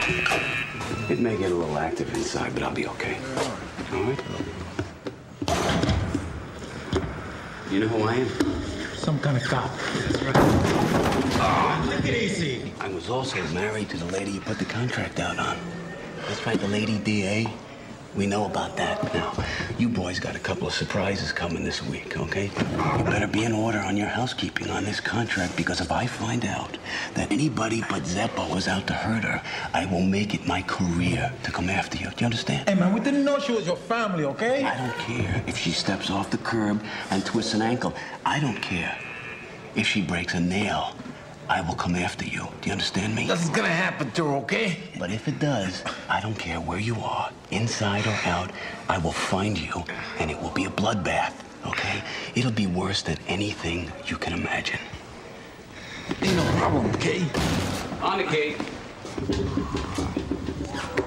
It may get a little active inside, but I'll be okay. All right? You know who I am? Some kind of cop. That's right. Oh, look at easy. I was also married to the lady you put the contract out on. That's right, the lady DA. We know about that. Now, you boys got a couple of surprises coming this week, okay? You better be in order on your housekeeping on this contract, because if I find out that anybody but Zeppo was out to hurt her, I will make it my career to come after you. Do you understand? Hey, man, we didn't know she was your family, okay? I don't care if she steps off the curb and twists an ankle. I don't care if she breaks a nail. I will come after you. Do you understand me? Nothing's gonna happen to her, okay? But if it does, I don't care where you are, inside or out, I will find you, and it will be a bloodbath, okay? It'll be worse than anything you can imagine. Ain't no problem, okay? On the gate.